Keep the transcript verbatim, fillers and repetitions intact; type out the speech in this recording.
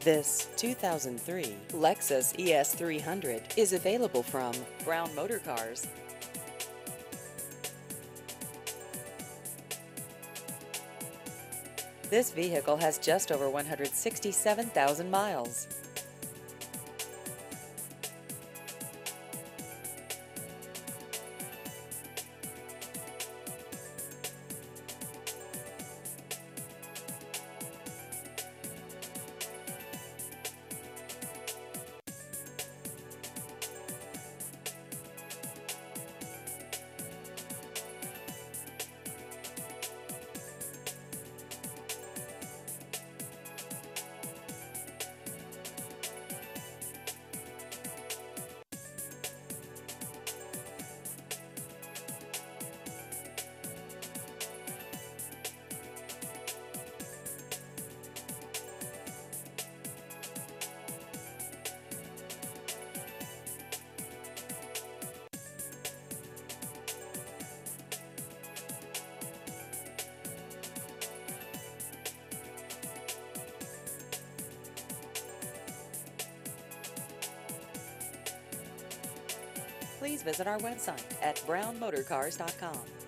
This two thousand three Lexus E S three hundred is available from Brown Motor Cars. This vehicle has just over one hundred sixty-seven thousand miles. Please visit our website at brown motor cars dot com.